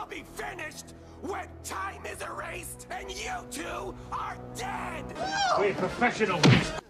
I'll be finished when time is erased and you two are dead! We're professionals.